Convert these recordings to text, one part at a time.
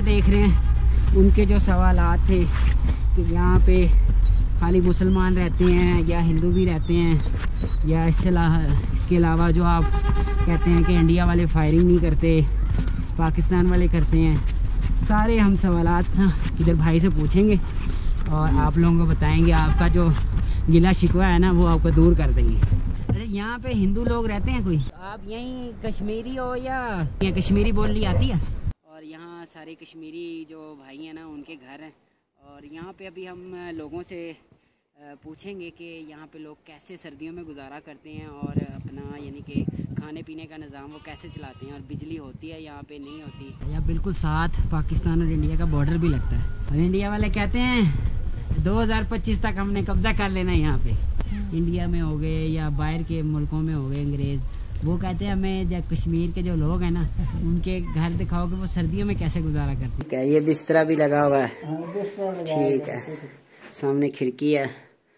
देख रहे हैं उनके जो सवालात थे कि यहाँ पे खाली मुसलमान रहते हैं या हिंदू भी रहते हैं, या इसके अलावा जो आप कहते हैं कि इंडिया वाले फायरिंग नहीं करते, पाकिस्तान वाले करते हैं, सारे हम सवालात इधर भाई से पूछेंगे और आप लोगों को बताएंगे। आपका जो गिला शिकवा है ना वो आपको दूर कर देंगे। अरे यहाँ पे हिंदू लोग रहते हैं कोई? आप यहीं कश्मीरी हो या कश्मीरी बोली आती है? और यहाँ सारे कश्मीरी जो भाई हैं ना उनके घर हैं, और यहाँ पे अभी हम लोगों से पूछेंगे कि यहाँ पे लोग कैसे सर्दियों में गुजारा करते हैं और अपना यानी कि खाने पीने का निज़ाम वो कैसे चलाते हैं, और बिजली होती है यहाँ पे नहीं होती। या बिल्कुल साथ पाकिस्तान और इंडिया का बॉर्डर भी लगता है, और इंडिया वाले कहते हैं 2025 तक हमने कब्जा कर लेना है यहाँ पे। इंडिया में हो गए या बाहर के मुल्कों में हो गए अंग्रेज़, वो कहते हैं हमें जब कश्मीर के जो लोग हैं ना उनके घर दिखाओ कि वो सर्दियों में कैसे गुजारा करते हैं। ये बिस्तरा भी लगा हुआ है, ठीक है, सामने खिड़की है,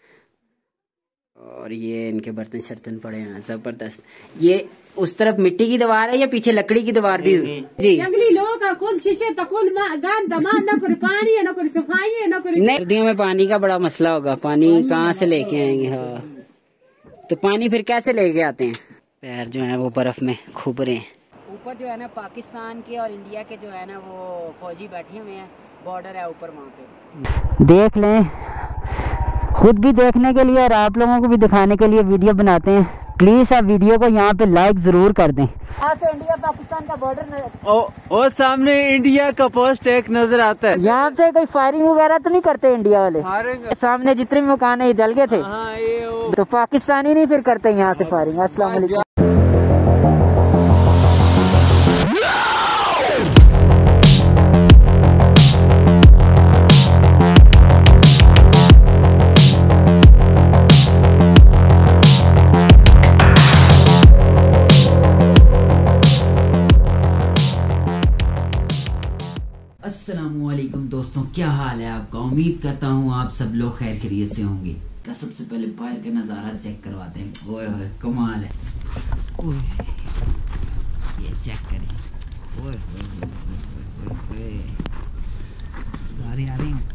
और ये इनके बर्तन शर्तन पड़े हैं जबरदस्त। ये उस तरफ मिट्टी की दीवार है या पीछे लकड़ी की दीवार भी? जी, जंगली लोग सर्दियों में पानी का बड़ा मसला होगा, पानी कहाँ से लेके आएंगे? हाँ, तो पानी फिर कैसे लेके आते हैं? पैर जो है वो बर्फ में खूब रहे हैं। ऊपर जो है ना पाकिस्तान के और इंडिया के जो है ना वो फौजी बैठे हुए हैं, बॉर्डर है ऊपर, वहाँ पे देख लें। खुद भी देखने के लिए और आप लोगों को भी दिखाने के लिए वीडियो बनाते हैं। प्लीज आप वीडियो को यहाँ पे लाइक जरूर कर दें। यहाँ से इंडिया पाकिस्तान का बॉर्डर और सामने इंडिया का पोस्ट एक नजर आता है। यहाँ से कोई फायरिंग वगैरह तो नहीं करते इंडिया वाले? सामने जितने भी मकान है ये जल गए थे, तो पाकिस्तानी नहीं फिर करते यहाँ से फायरिंग? अस्सलाम वालेकुम। अस्सलामुअलैकुम दोस्तों, क्या हाल है आपका? उम्मीद करता हूँ आप सब लोग खैर खैरियत से होंगे। क्या सबसे पहले बाहर का नज़ारा चेक करवाते हैं। ओए होए कमाल है, ओए ये चेक करें। ओए होए सारे आ रहे हैं।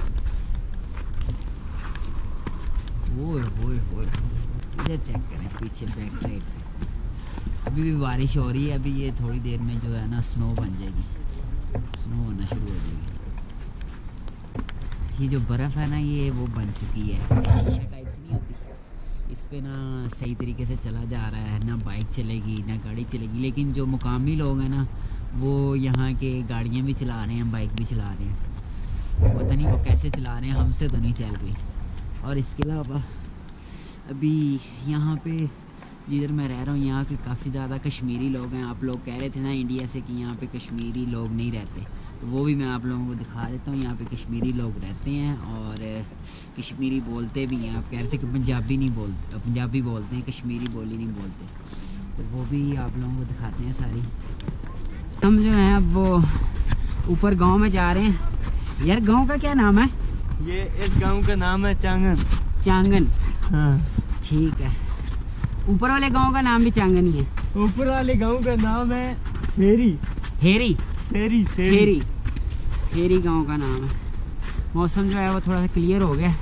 ओए होए होए इधर चेक करें, पीछे बैक साइड पे अभी भी बारिश हो रही है। अभी ये थोड़ी देर में जो है ना स्नो बन जाएगी, स्नो होना शुरू हो जाएगी। ये जो बर्फ़ है ना ये वो बन चुकी है, शीशा टाइप से नहीं होती, इस पे ना सही तरीके से चला जा रहा है, ना बाइक चलेगी ना गाड़ी चलेगी। लेकिन जो मुकामी लोग हैं ना वो यहाँ के गाड़ियाँ भी चला रहे हैं, बाइक भी चला रहे हैं, पता नहीं वो कैसे चला रहे हैं, हमसे तो नहीं चल रही। और इसके अलावा अभी यहाँ पे जिधर मैं रह रहा हूँ यहाँ के काफ़ी ज़्यादा कश्मीरी लोग हैं। आप लोग कह रहे थे ना इंडिया से कि यहाँ पे कश्मीरी लोग नहीं रहते, तो वो भी मैं आप लोगों को दिखा देता हूँ। यहाँ पे कश्मीरी लोग रहते हैं और कश्मीरी बोलते भी हैं। आप कह रहे थे कि पंजाबी नहीं बोलते, पंजाबी बोलते हैं, कश्मीरी बोली नहीं बोलते, तो वो भी आप लोगों को दिखाते हैं सारी। हम जो हैं अब वो ऊपर गाँव में जा रहे हैं। यार गाँव का क्या नाम है? ये इस गाँव का नाम है चांगन। चांगन, हाँ ठीक है। ऊपर वाले गांव का नाम भी चांगन ही है? ऊपर वाले गांव का नाम है हेरी। हेरी? हेरी हेरी, हेरी गांव का नाम है। मौसम जो है वो थोड़ा सा क्लियर हो गया,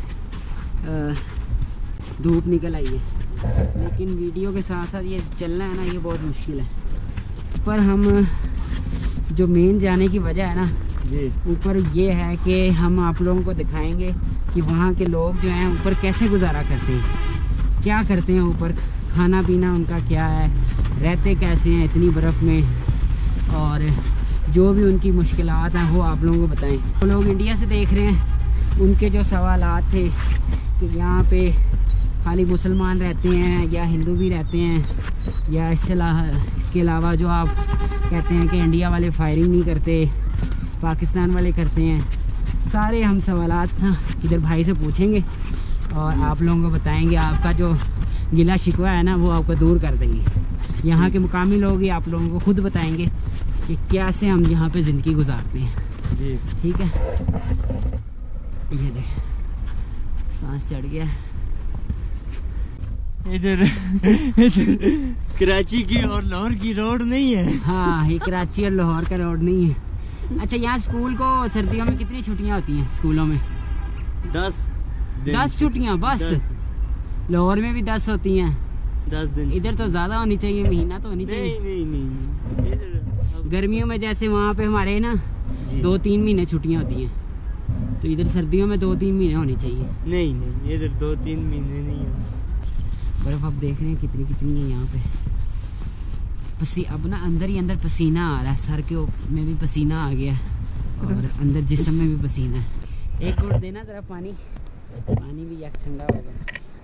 धूप निकल आई है, लेकिन वीडियो के साथ साथ ये चलना है ना ये बहुत मुश्किल है। पर हम जो मेन जाने की वजह है ना ऊपर ये है कि हम आप लोगों को दिखाएंगे कि वहाँ के लोग जो हैं ऊपर कैसे गुजारा करते हैं, क्या करते हैं ऊपर, खाना पीना उनका क्या है, रहते कैसे हैं इतनी बर्फ़ में, और जो भी उनकी मुश्किलात हैं वो आप लोगों को बताएं। वो लोग इंडिया से देख रहे हैं उनके जो सवालात थे कि यहाँ पे खाली मुसलमान रहते हैं या हिंदू भी रहते हैं, या इसके अलावा जो आप कहते हैं कि इंडिया वाले फायरिंग नहीं करते, पाकिस्तान वाले करते हैं, सारे हम सवालात इधर भाई से पूछेंगे और आप लोगों को बताएंगे। आपका जो गिला शिकवा है ना वो आपको दूर कर देंगे। यहाँ के मुकामी लोग ही आप लोगों को खुद बताएंगे कि कैसे हम यहाँ पे ज़िंदगी गुजारते हैं जी, ठीक है। ये देख सांस चढ़ गया। इधर कराची की और लाहौर की रोड नहीं है। हाँ, ये कराची और लाहौर का रोड नहीं है, अच्छा, यहाँ स्कूल को सर्दियों में कितनी छुट्टियाँ होती हैं स्कूलों में? 10 छुट्टियाँ बस? 10 लाहौर में भी 10 होती हैं। 10 दिन। इधर तो ज़्यादा होनी चाहिए, महीना तो होनी चाहिए। नहीं इधर गर्मियों में जैसे वहाँ पे हमारे ना 2-3 महीने छुट्टियाँ होती हैं, तो इधर सर्दियों में 2-3 महीने होनी चाहिए। नहीं इधर 2-3 महीने नहीं होते। बर्फ़ आप देख रहे हैं कितनी कितनी है यहाँ पे। अब ना अंदर ही अंदर पसीना आ रहा है, सर के में भी पसीना आ गया है और अंदर जिस्म में भी पसीना है। एक घूंट देना ज़रा पानी भी एक ठंडा हो गया।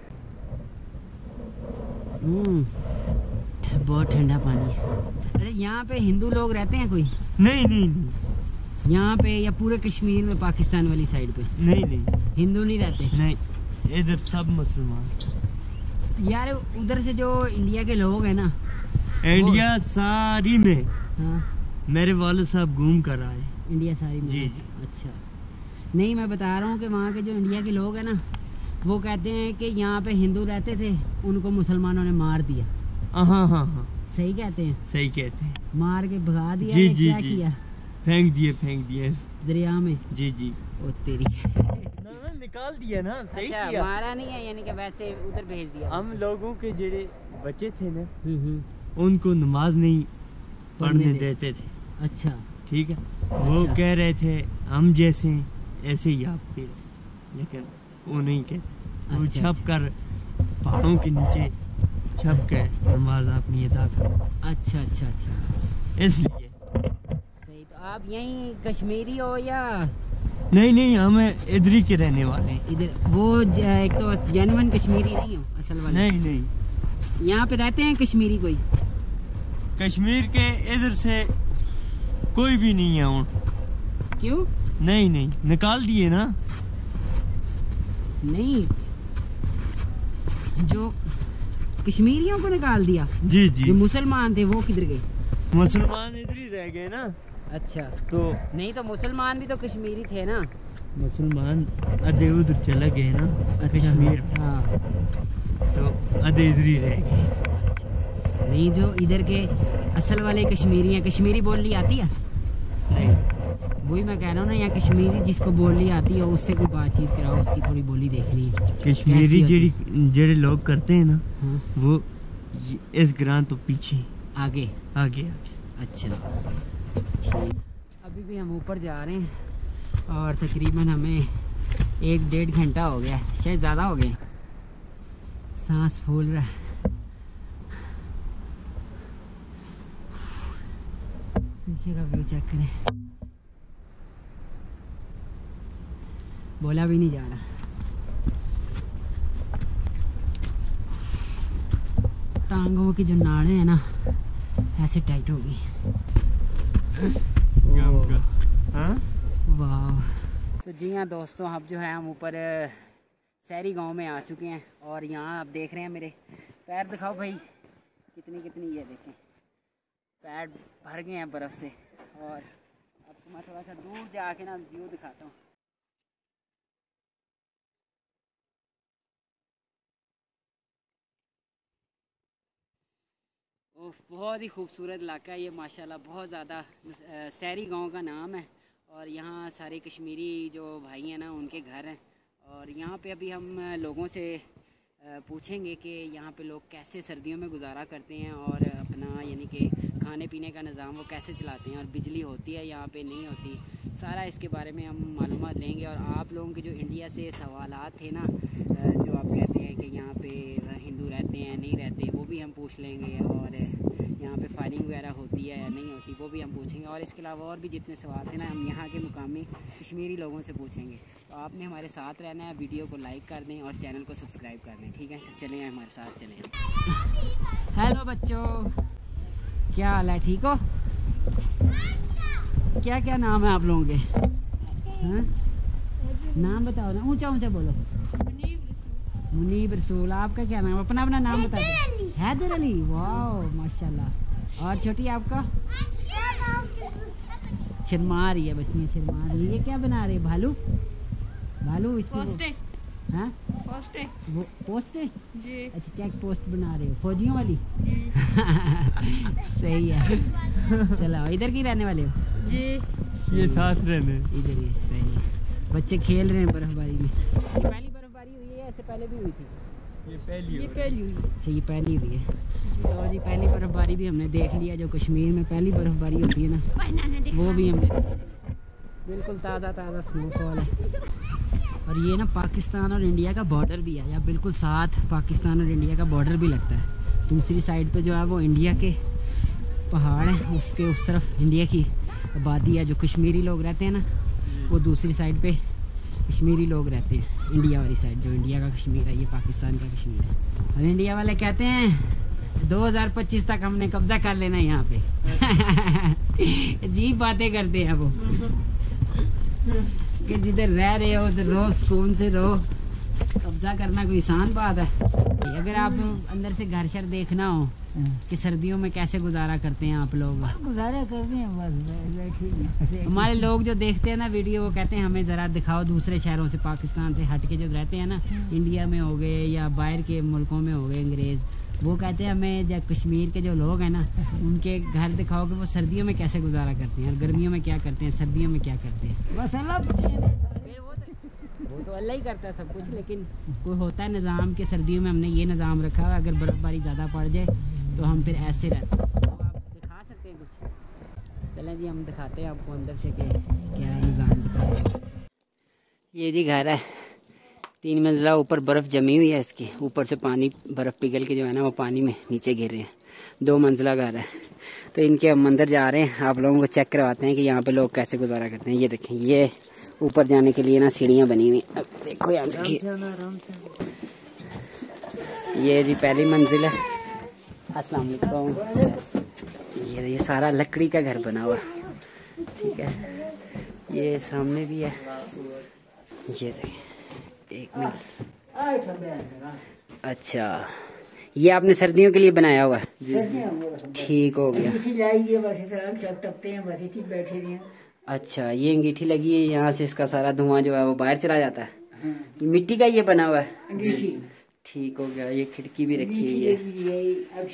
बहुत ठंडा पानी है। अरे यहाँ पे हिंदू लोग रहते हैं कोई? नहीं यहाँ पे या पूरे कश्मीर में, पाकिस्तान वाली साइड पे? नहीं हिंदू नहीं रहते? नहीं, इधर सब मुसलमान। यार उधर से जो इंडिया के लोग हैं ना, इंडिया सारी में हाँ, मेरे वाले साहब घूम कर आए। इंडिया सारी में? जी। अच्छा, नहीं मैं बता रहा हूँ कि वहाँ के जो इंडिया के लोग हैं ना, वो कहते हैं कि यहाँ पे हिंदू रहते थे, उनको मुसलमानों ने मार दिया। हाँ सही कहते हैं? सही कहते हैं। मार के भगा दिया? जी क्या किया? फेंक दिए दरिया में? जी। ओ तेरी। ना निकाल दिया ना, सही अच्छा, किया। मारा नहीं है, यानी कि वैसे उधर भेज दिया। हम लोगों के जेड़े बच्चे थे ना, हम्म। उनको नमाज नहीं पढ़ने देते थे। अच्छा, ठीक है। वो अच्छा। कह रहे थे हम जैसे ऐसे ही आप भी, लेकिन वो नहीं कहते। वो अच्छा, छप कर पहाड़ों के नीचे छप कर नमाज अपनी अदा कर। अच्छा। इसलिए सही। तो आप यहीं कश्मीरी हो या? नहीं हम इधर ही के रहने वाले हैं। इधर वो एक तो जेन्युइन कश्मीरी नहीं हो, असल वाले? नहीं यहाँ पे रहते हैं कश्मीरी कोई? कश्मीर के इधर से कोई भी नहीं है। उन क्यों? नहीं निकाल दिए ना। नहीं, जो कश्मीरियों को निकाल दिया? जी जो मुसलमान थे वो किधर गए? मुसलमान इधर ही रह गए ना। अच्छा, तो नहीं तो मुसलमान भी तो कश्मीरी थे ना? मुसलमान आधे उधर चले गए ना। अच्छा, कश्मीर। हाँ। तो आधे इधर ही रह गए। अच्छा, नहीं जो इधर के असल वाले कश्मीरी हैं, कश्मीरी बोली आती है? नहीं, वही मैं कह रहा हूँ ना, यहाँ कश्मीरी जिसको बोली आती है उससे कोई बातचीत कराओ, उसकी थोड़ी बोली देखनी है। कश्मीरी जेड़े लोग करते हैं ना, हाँ? वो इस ग्रां तो पीछे आगे। अच्छा, अभी भी हम ऊपर जा रहे हैं और तकरीबन हमें 1-1.5 घंटा हो गया, शायद ज़्यादा हो गए। सांस फूल रहा है। पीछे का व्यू चेक करें, बोला भी नहीं जा रहा। टांगों की जो नाड़ें हैं ना, ऐसे टाइट हो गई। हाँ? वाह। तो जी हाँ दोस्तों, अब जो है हम ऊपर शहरी गांव में आ चुके हैं और यहाँ आप देख रहे हैं मेरे पैर, दिखाओ भाई कितनी ये देखें, पैर भर गए हैं बर्फ़ से। और अब मैं थोड़ा सा दूर जाके ना व्यू दिखाता हूँ। बहुत ही खूबसूरत इलाका है ये माशाल्लाह, बहुत ज़्यादा। शहरी गांव का नाम है और यहाँ सारे कश्मीरी जो भाई हैं ना, उनके घर हैं। और यहाँ पे अभी हम लोगों से पूछेंगे कि यहाँ पे लोग कैसे सर्दियों में गुजारा करते हैं और अपना यानी कि खाने पीने का निज़ाम वो कैसे चलाते हैं, और बिजली होती है यहाँ पे नहीं होती, सारा इसके बारे में हम मालूमात लेंगे। और आप लोगों के जो इंडिया से सवालात थे ना, जो आप कहते हैं कि यहाँ पे हिंदू रहते हैं नहीं रहते, वो भी हम पूछ लेंगे। और यहाँ पे फायरिंग वगैरह होती है या नहीं होती, वो भी हम पूछेंगे। और इसके अलावा और भी जितने सवाल थे ना, हम यहाँ के मुकामी कश्मीरी लोगों से पूछेंगे। तो आपने हमारे साथ रहना है, वीडियो को लाइक कर दें और चैनल को सब्सक्राइब कर दें, ठीक है? चलें हमारे साथ चलें। हेलो बच्चों, क्या हाल है, ठीक हो? क्या क्या नाम है आप लोगों के? हाँ? नाम बताओ ना, ऊंचा ऊंचा बोलो। मुनीब रसूल। आपका क्या नाम? अपना नाम बता दो। हैदर अली। वाह माशाल्लाह। और छोटी आपका? शर्मा रही है बच्चियाँ, शर्मा रही है। ये क्या बना रही है? भालू इसको हाँ पोस्ट है वो पोस्ट है जी। अच्छा चेक पोस्ट बना रहे हो फौजियों वाली जी सही है। चलो इधर की रहने वाले हो जी। ये साथ रहने इधर ही सही है। बच्चे खेल रहे हैं बर्फबारी में। ये पहली बर्फबारी हुई है ऐसे पहले भी हुई थी? ये पहली हुई। अच्छा ये पहली हुई है। तो जी पहली बर्फबारी भी हमने देख लिया। जो कश्मीर में पहली बर्फबारी होती है ना वो भी हमने देख लिया। बिल्कुल ताज़ा स्नोफॉल है। और ये ना पाकिस्तान और इंडिया का बॉर्डर भी है। यहाँ बिल्कुल साथ पाकिस्तान और इंडिया का बॉर्डर भी लगता है। दूसरी साइड पे जो है वो इंडिया के पहाड़ हैं, उसके उस तरफ इंडिया की आबादी है। जो कश्मीरी लोग रहते हैं ना वो दूसरी साइड पे कश्मीरी लोग रहते हैं। इंडिया वाली साइड जो इंडिया का कश्मीर है ये पाकिस्तान का कश्मीर है। और इंडिया वाले कहते हैं 2025 तक हमने कब्जा कर लेना है यहाँ पे। अजीब बातें करते हैं वो कि जिधर रह रहे हो उधर रहो, सुकून से रहो। कब्जा करना कोई आसान बात है? अगर आप अंदर से घर शर देखना हो कि सर्दियों में कैसे गुजारा करते हैं आप लोग? गुजारा करते हैं बस बैठे। हमारे लोग जो देखते हैं ना वीडियो वो कहते हैं हमें ज़रा दिखाओ दूसरे शहरों से, पाकिस्तान से हट के जो रहते हैं ना, इंडिया में हो गए या बाहर के मुल्कों में हो गए अंग्रेज़, वो कहते हैं हमें जब कश्मीर के जो लोग हैं ना उनके घर दिखाओ कि वो सर्दियों में कैसे गुजारा करते हैं और गर्मियों में क्या करते हैं, सर्दियों में क्या करते हैं। बस अल्लाह वो तो अल्लाह ही करता है सब कुछ, लेकिन कोई होता है निज़ाम के सर्दियों में हमने ये निज़ाम रखा है अगर बर्फ़बारी ज़्यादा पड़ जाए तो हम फिर ऐसे रहते हैं। तो आप दिखा सकते हैं कुछ? चलें जी हम दिखाते हैं आपको अंदर से कि क्या निज़ाम। ये जी घर है 3 मंजिला, ऊपर बर्फ़ जमी हुई है इसकी, ऊपर से पानी बर्फ़ पिघल के जो है ना वो पानी में नीचे गिर रहे हैं। 2 मंजिला घर है। तो इनके हम अंदर जा रहे हैं, आप लोगों को चेक करवाते हैं कि यहाँ पे लोग कैसे गुजारा करते हैं। ये देखें ये ऊपर जाने के लिए ना सीढ़ियाँ बनी हुई। अब देखो यहाँ देखिए, ये जी पहली मंजिल है। अस्सलाम वालेकुम। ये सारा लकड़ी का घर बना हुआ, ठीक है। ये सामने भी है, ये देखिए 1 मिनट। अच्छा ये आपने सर्दियों के लिए बनाया हुआ है? ठीक हो गया। अच्छा ये अंगीठी लगी है, यहाँ से इसका सारा धुआं जो है वो बाहर चला जाता है। ये मिट्टी का ये बना हुआ है, ठीक हो गया। ये खिड़की भी रखी हुई है।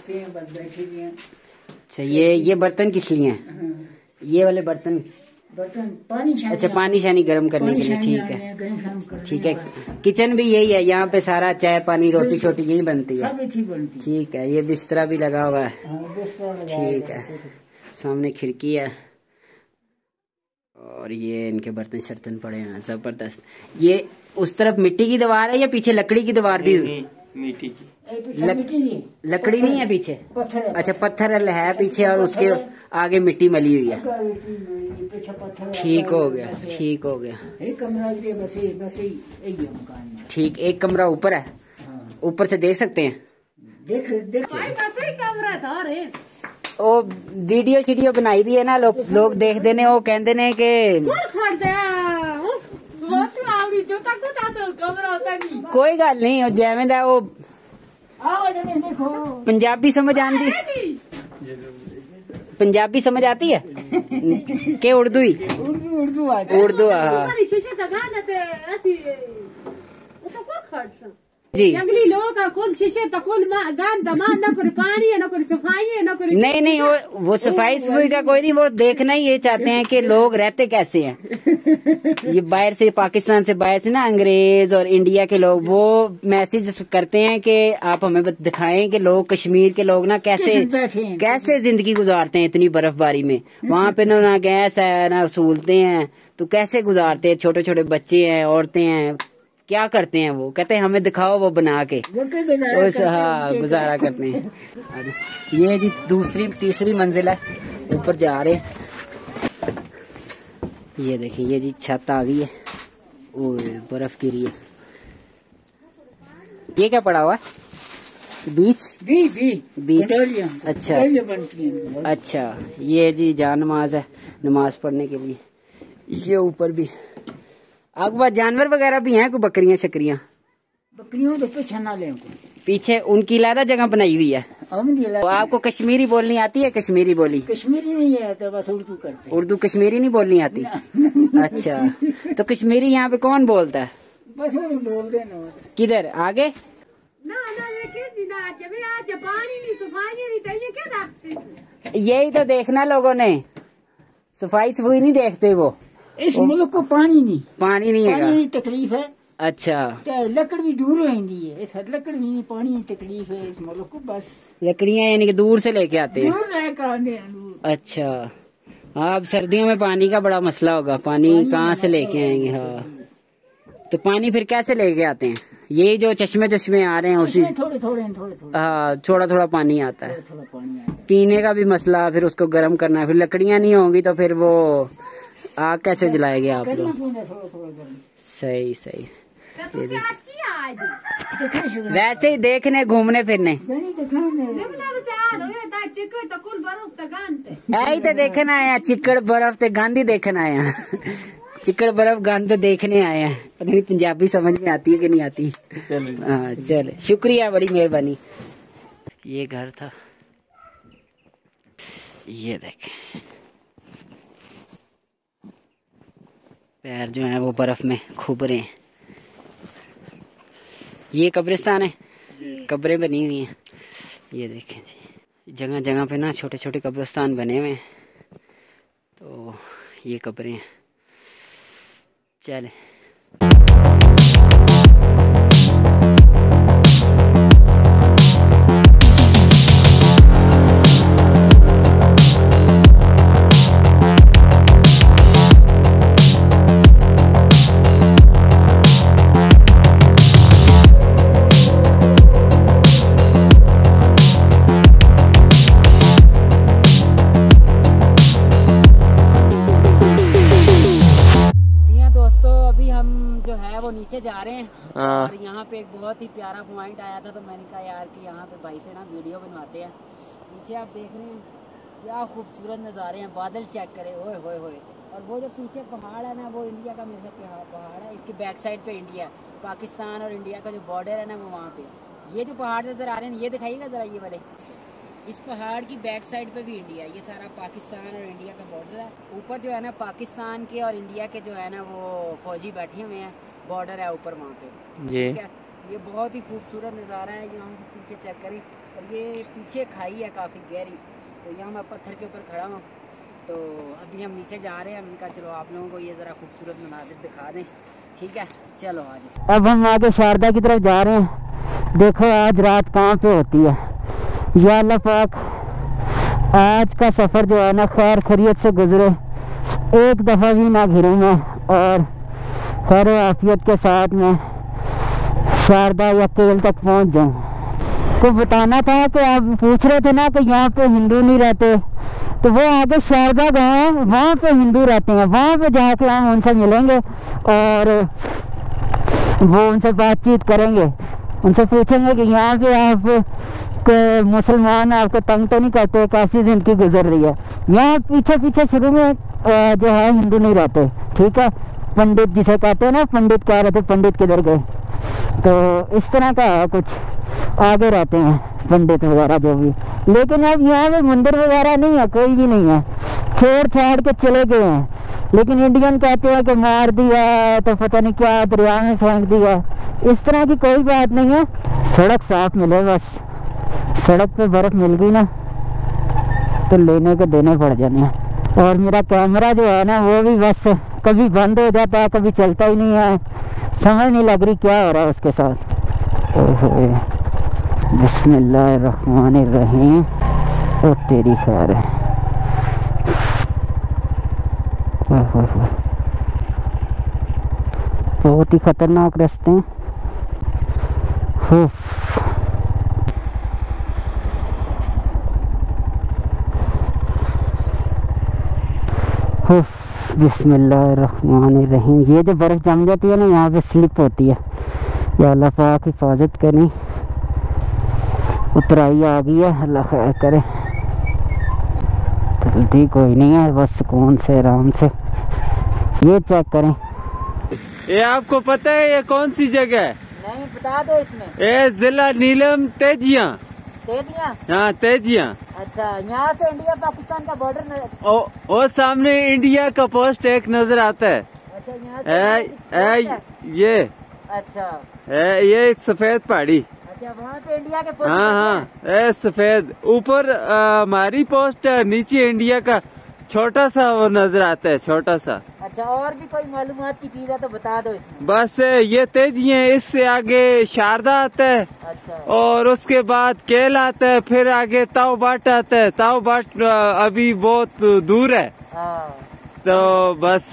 अच्छा ये बर्तन किस लिए हैं? ये वाले बर्तन पानी अच्छा पानी शानी गर्म करने के लिए, ठीक है। किचन भी यही है, यहाँ पे सारा चाय पानी रोटी छोटी यही बनती है, ठीक है। ये बिस्तरा भी लगा हुआ है, ठीक है। सामने खिड़की है और ये इनके बर्तन शर्तन पड़े हैं जबरदस्त। ये उस तरफ मिट्टी की दीवार है या पीछे लकड़ी की दीवार भी हुई? मिट्टी की लकड़ी नहीं है पीछे? अच्छा पत्थर है पीछे और उसके आगे मिट्टी मली हुई है, ठीक हो गया, ठीक हो गया। ठीक, एक कमरा ऊपर है, ऊपर से देख सकते हैं। ओ वीडियो शीडियो बनाई दी है ना, लोग देखते ने, वो कहते ने कि कोई गल नहीं, जैवें दा वो पंजाबी समझ आती, पंजाबी समझ आती है के उर्दू ही? उर्दू जी। जंगली लोग कुल शीशे तो कुल न कोई पानी है, न कोई सफाई है, न कोई नहीं वो सफाई सफाई का कोई नहीं, वो देखना ही ये चाहते हैं कि लोग रहते कैसे हैं। ये बाहर से, पाकिस्तान से बाहर से ना अंग्रेज और इंडिया के लोग वो मैसेज करते हैं कि आप हमें दिखाएं कि लोग कश्मीर के लोग ना कैसे जिंदगी गुजारते हैं इतनी बर्फबारी में। वहाँ पे ना गैस है ना सहूलतें हैं, तो कैसे गुजारते हैं। छोटे छोटे बच्चे हैं, औरतें हैं, क्या करते हैं वो? कहते हैं हमें दिखाओ वो बना के, तो हाँ गुजारा करते हैं। ये जी दूसरी तीसरी मंजिल है, ऊपर जा रहे हैं। ये देखिए ये जी छत आ गई है, ओए बर्फ गिरी है। ये क्या पड़ा हुआ? बीच अच्छा अच्छा। ये जी जा नमाज है, नमाज पढ़ने के लिए। ये ऊपर भी आपके पास जानवर वगैरह भी हैं? कोई बकरियां शकरियां? बकरियों तो पीछे ना ले, पीछे उनकी लादा जगह बनाई हुई है। तो आपको कश्मीरी बोलनी आती है? कश्मीरी बोली? कश्मीरी नहीं है तो बस उर्दू करते। उर्दू कश्मीरी नहीं बोलनी आती? अच्छा तो कश्मीरी यहाँ पे कौन बोलता है? बस वो बोल देना। किधर आगे? ना ना ये किस भी ना आके मैं आज पानी नहीं सफाई नहीं तो ये क्या देखते? यही तो देखना लोगों ने, सफाई सफाई नहीं देखते वो। इस मुल्क को पानी नहीं है पानी की तकलीफ है। अच्छा, लकड़ भी दूर रहती है, इस लकड़ भी नहीं, पानी की तकलीफ है इस मुल्क को। बस लकड़ियाँ यानी कि दूर से लेके आते हैं। दूर रह कर आने दूर। अच्छा, अब सर्दियों में पानी का बड़ा मसला होगा, पानी कहाँ से लेके आएंगे? हाँ, तो पानी फिर कैसे लेके आते हैं? ये जो चश्मे आ रहे हैं उसी थोड़े हाँ, थोड़ा थोड़ा पानी आता है। थोड़ा पानी आता है। पीने का भी मसला, फिर उसको गर्म करना है, फिर लकड़ियाँ नहीं होंगी तो फिर वो आग कैसे जलाएंगे आप लोग? सही सही। वैसे ही देखने घूमने फिरने यही तो देखना आया, चिक्कड़ बर्फ ते गांधी देखना आया। चिक्कड़ बर्फ गांधी तो देखने आए हैं। पता नहीं पंजाबी समझ में आती है कि नहीं आती। हाँ चले, शुक्रिया, बड़ी मेहरबानी। ये घर था, ये देखें पैर जो है वो बर्फ में खूब रहे हैं। ये कब्रिस्तान है, कब्रें बनी हुई हैं। ये देखें जी, जगह जगह पे ना छोटे छोटे कब्रिस्तान बने हुए हैं। तो ये कब्रें हैं। चले नीचे जा रहे हैं। और यहाँ पे एक बहुत ही प्यारा पॉइंट आया था, तो मैंने कहा यार कि यहाँ पे भाई से ना वीडियो बनवाते हैं। पीछे आप देख रहे हैं क्या खूबसूरत नज़ारे हैं, बादल चेक करें, ओए होए होए। और वो जो पीछे पहाड़ है ना, वो इंडिया का मेरे पहाड़ है। इसके बैक साइड पे इंडिया, पाकिस्तान और इंडिया का जो बॉर्डर है ना, वो वहाँ पे। ये जो पहाड़ नज़र आ रहे हैं, ये दिखाइएगा ज़रा, ये वाले। इस पहाड़ की बैक साइड पे भी इंडिया, ये सारा पाकिस्तान और इंडिया का बॉर्डर है। ऊपर जो है ना पाकिस्तान के और इंडिया के जो है ना वो फौजी बैठे हुए हैं, बॉर्डर है ऊपर वहाँ पे। ठीक है, ये बहुत ही खूबसूरत नज़ारा है। यहाँ से पीछे चेक करें, और ये पीछे खाई है काफ़ी गहरी। तो यहाँ मैं पत्थर के ऊपर खड़ा हूँ। तो अभी हम नीचे जा रहे हैं। हमने कहा चलो आप लोगों को ये ज़रा खूबसूरत मनाजिर दिखा दें। ठीक है, चलो आज अब हम आगे शारदा की तरफ जा रहे हैं। देखो आज रात कहाँ पे होती है। या अल्लाह पाक आज का सफ़र जो है ना खैर खैरियत से गुजरे, एक दफ़ा भी ना घिरूँ मैं, और खैर आफियत के साथ में शारदा या केल तक पहुंच जाऊं। तो बताना था कि आप पूछ रहे थे ना कि यहाँ पे हिंदू नहीं रहते, तो वो आगे शारदा गए हैं, वहाँ पे हिंदू रहते हैं। वहाँ पे जाके हम उनसे मिलेंगे और वो उनसे बातचीत करेंगे। उनसे पूछेंगे कि यहाँ पे आप के मुसलमान आपको तंग तो नहीं करते, कैसी ज़िंदगी गुजर रही है। यहाँ पीछे पीछे शुरू में जो है हिंदू नहीं रहते। ठीक है, पंडित जिसे कहते हैं ना, पंडित कह रहे थे पंडित किधर गए, तो इस तरह का है कुछ। आगे रहते हैं पंडित वगैरह जो भी, लेकिन अब यहाँ पे मंदिर वगैरह नहीं है, कोई भी नहीं है, छोड़ छाड़ के चले गए हैं। लेकिन इंडियन कहते हैं कि मार दिया तो पता नहीं क्या दरिया में फेंक दिया, इस तरह की कोई बात नहीं है। सड़क साफ मिले बस। सड़क पे बर्फ़ मिल गई ना तो लेने के देने पड़ जाने। और मेरा कैमरा जो है ना वो भी बस कभी बंद हो जाता है, कभी चलता ही नहीं है, समझ नहीं लग रही क्या हो रहा है उसके साथ। बिस्मिल्लाहिर्रहमानिर्रहीम। ओ तेरी खैर है। बहुत ही खतरनाक रास्ते हैं। बिस्मिल्लाहिर्रहमानिर्रहीम। ये जो बर्फ़ जम जाती है ना यहाँ पे स्लिप होती है। या अल्लाह पाक हिफाजत करें। उतराई आ गई है, अल्लाह खैर करे। जल्दी कोई नहीं है, बस सुकून से आराम से। ये चेक करें। ये आपको पता है ये कौन सी जगह है? नहीं, बता दो इसमें। ये जिला नीलम तेजिया। तेजिया? हाँ तेजिया। अच्छा, यहाँ से इंडिया पाकिस्तान का बॉर्डर वो सामने इंडिया का पोस्ट एक नजर आता है। अच्छा, यहाँ ये अच्छा ये सफेद पहाड़ी। अच्छा, वहाँ पे इंडिया के फौजी हाँ रहते हैं? हाँ, सफेद ऊपर हमारी पोस्ट है, नीचे इंडिया का छोटा सा वो नजर आता है, छोटा सा। अच्छा, और भी कोई मालूमात की चीज है तो बता दो इसमें। बस ये तेजी है, इससे आगे शारदा आता है अच्छा और उसके बाद केल आता है, फिर आगे ताऊ बाट आता है। ताऊ बाट अभी बहुत दूर है, हाँ। तो बस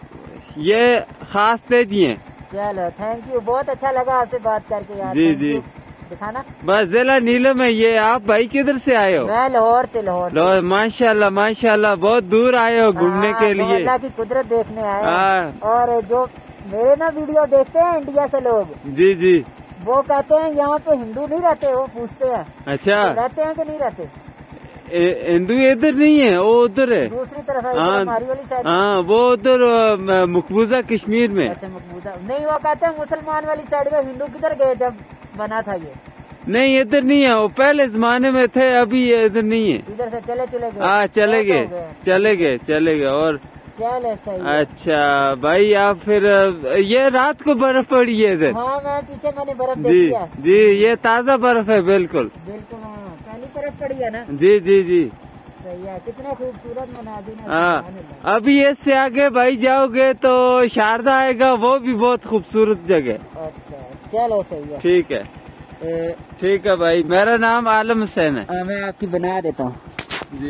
ये खास तेजी है। चलो थैंक यू, बहुत अच्छा लगा आपसे बात करके यार। जी Thank जी। you। दिखाना। बस जिला नीलम है ये। आप भाई किधर से आए हो? मैं लाहौर से। लाहौर, माशाल्लाह माशाल्लाह, बहुत दूर आए हो घूमने के वो लिए। अल्लाह की कुदरत देखने आए हैं। हाँ। और जो मेरे ना वीडियो देखते हैं इंडिया से लोग, जी जी। वो कहते हैं यहाँ पे हिंदू नहीं रहते, वो पूछते हैं अच्छा, तो रहते हैं कि नहीं रहते। हिंदू इधर नहीं है, वो उधर है। दूसरी तरफ है, हाँ। हमारी वाली साइड। हाँ, वो उधर मकबूजा कश्मीर में। अच्छा, मकबूजा नहीं, वो कहते हैं मुसलमान वाली साइड में। हिंदू किधर गए जब बना था ये? नहीं, इधर नहीं है, वो पहले जमाने में थे, अभी ये इधर नहीं है। इधर से चले गए। हाँ, चले बहुत हो गए चले गए चले गए। और चले सही है। अच्छा भाई, आप फिर ये रात को बर्फ पड़ी है इधर? हाँ, मैं पीछे मैंने बर्फ जी देखी है। जी, ये ताज़ा बर्फ है बिल्कुल। बिल्कुल, हाँ, पहली बर्फ पड़ी है ना। जी जी जी। सही है, कितना खूबसूरत मनाजिर है। हाँ, अभी इससे आगे भाई जाओगे तो शारदा आएगा, वो भी बहुत खूबसूरत जगह। अच्छा चलो सही है। ठीक है ठीक है भाई, मेरा नाम आलम हुसैन है। मैं आपकी बना देता हूँ। जी,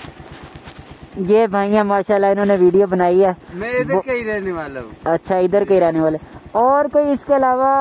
ये भाई है माशाल्लाह, इन्होंने वीडियो बनाई है। मैं इधर का ही रहने वाला हूँ। अच्छा, इधर के ही रहने वाले। और कोई इसके अलावा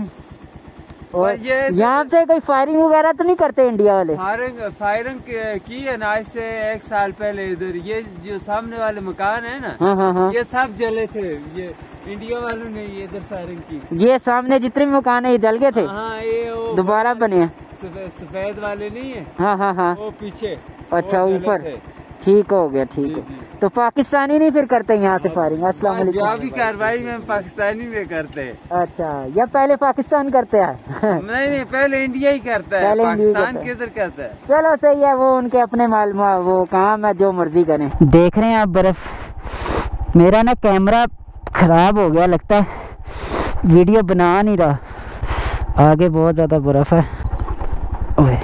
और ये यहाँ से कोई फायरिंग वगैरह तो नहीं करते इंडिया वाले? फायरिंग की है ना, इससे 1 साल पहले इधर ये जो सामने वाले मकान है ना, हाँ हाँ हाँ। ये सब जले थे। ये इंडिया वालों ने ये इधर फायरिंग की। ये सामने जितने भी मकान है ये जल गए थे? हाँ, ये वो दोबारा बने हैं? सफेद वाले नहीं है, हाँ हाँ हाँ। वो पीछे। अच्छा, वो जले ऊपर। थे। ठीक हो गया, ठीक जी, है। जी। तो पाकिस्तानी नहीं फिर करते यहाँ से फायरिंग? अस्सलाम जो वालेकुम। भी कार्रवाई में पाकिस्तानी में करते हैं। अच्छा, या पहले पाकिस्तान करते हैं? नहीं, पहले इंडिया ही करता है, पहले इंडिया ही पाकिस्तान करता है। किधर करता है। चलो सही है, वो उनके अपने मालूम, वो काम है, जो मर्जी करें। देख रहे हैं आप बर्फ। मेरा ना कैमरा खराब हो गया लगता है, वीडियो बना नहीं रहा। आगे बहुत ज्यादा बर्फ है। ओए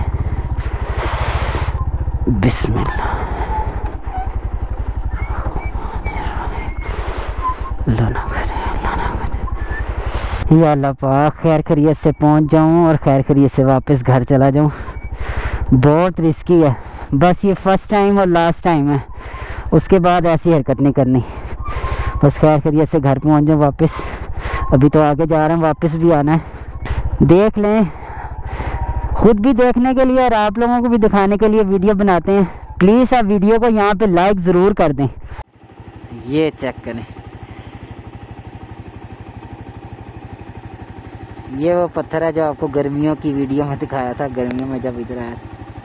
बिस्मिल्लाह, या अल्लाह पाक खैर खैरियत से पहुंच जाऊं और खैर खैरियत से वापस घर चला जाऊं। बहुत रिस्की है, बस ये फर्स्ट टाइम और लास्ट टाइम है, उसके बाद ऐसी हरकत नहीं करनी। बस खैर खैरियत से घर पहुंच जाऊं वापस। अभी तो आगे जा रहे हैं, वापस भी आना है। देख लें, खुद भी देखने के लिए और आप लोगों को भी दिखाने के लिए वीडियो बनाते हैं। प्लीज़ आप वीडियो को यहाँ पे लाइक ज़रूर कर दें। ये चेक करें, ये वो पत्थर है जो आपको गर्मियों की वीडियो में दिखाया था, गर्मियों में जब इधर आया था।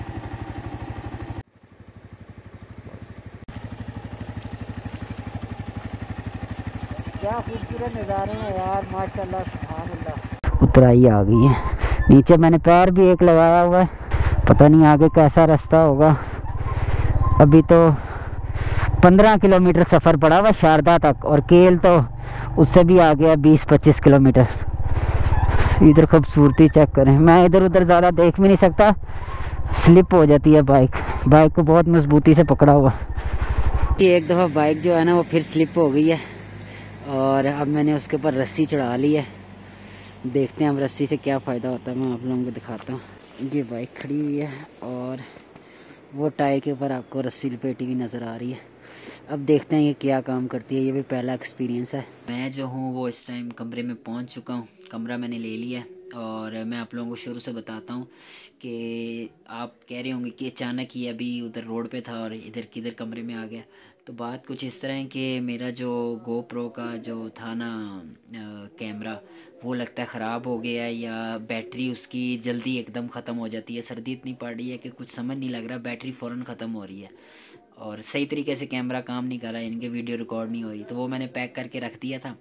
क्या खूबसूरत नज़ारे हैं यार, माशाल्लाह सुभान अल्लाह। उतराई आ गई है, नीचे मैंने पैर भी एक लगाया हुआ है, पता नहीं आगे कैसा रास्ता होगा। अभी तो 15 किलोमीटर सफ़र पड़ा हुआ शारदा तक, और केल तो उससे भी आ गया 20-25 किलोमीटर। इधर खूबसूरती चेक करें। मैं इधर उधर ज़्यादा देख भी नहीं सकता, स्लिप हो जाती है बाइक को बहुत मजबूती से पकड़ा हुआ। एक दफ़ा बाइक जो है ना वो फिर स्लिप हो गई है, और अब मैंने उसके ऊपर रस्सी चढ़ा ली है। देखते हैं अब रस्सी से क्या फ़ायदा होता है, मैं आप लोगों को दिखाता हूँ। ये बाइक खड़ी हुई है और वो टायर के ऊपर आपको रस्सी लपेटी हुई नज़र आ रही है। अब देखते हैं ये क्या काम करती है, ये भी पहला एक्सपीरियंस है। मैं जो हूँ वो इस टाइम कमरे में पहुँच चुका हूँ, कमरा मैंने ले लिया है। और मैं आप लोगों को शुरू से बताता हूँ कि आप कह रहे होंगे कि अचानक ही अभी उधर रोड पे था और इधर किधर कमरे में आ गया। तो बात कुछ इस तरह है कि मेरा जो GoPro का जो था ना कैमरा, वो लगता है ख़राब हो गया है, या बैटरी उसकी जल्दी एकदम ख़त्म हो जाती है। सर्दी इतनी पड़ रही है कि कुछ समझ नहीं लग रहा, बैटरी फ़ौरन ख़त्म हो रही है और सही तरीके से कैमरा काम नहीं कर रहा है, इनके वीडियो रिकॉर्ड नहीं हो रही। तो वो मैंने पैक करके रख दिया था,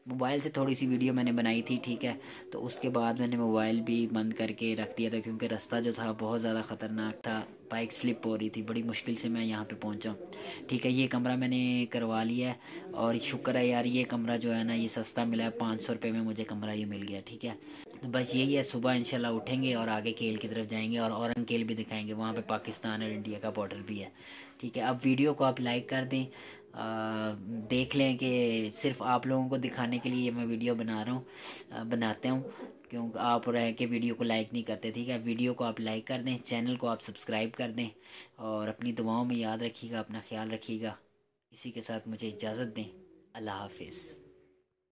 मोबाइल से थोड़ी सी वीडियो मैंने बनाई थी, ठीक है। तो उसके बाद मैंने मोबाइल भी बंद करके रख दिया था, क्योंकि रास्ता जो था बहुत ज़्यादा ख़तरनाक था, बाइक स्लिप हो रही थी, बड़ी मुश्किल से मैं यहाँ पे पहुँचा, ठीक है। ये कमरा मैंने करवा लिया है, और शुक्र है यार ये कमरा जो है ना ये सस्ता मिला है, 500 रुपये में मुझे कमरा ये मिल गया, ठीक है। तो बस यही है, सुबह इंशाल्लाह उठेंगे और आगे केल की तरफ जाएंगे, और औरंग केल भी दिखाएंगे, वहाँ पे पाकिस्तान और इंडिया का बॉर्डर भी है, ठीक है। अब वीडियो को आप लाइक कर दें, देख लें कि सिर्फ आप लोगों को दिखाने के लिए मैं वीडियो बना रहा हूँ, बनाते हूँ, क्योंकि आप रह के वीडियो को लाइक नहीं करते, ठीक है। वीडियो को आप लाइक कर दें, चैनल को आप सब्सक्राइब कर दें, और अपनी दुआओं में याद रखिएगा, अपना ख्याल रखिएगा। इसी के साथ मुझे इजाज़त दें, अल्लाह हाफिज़।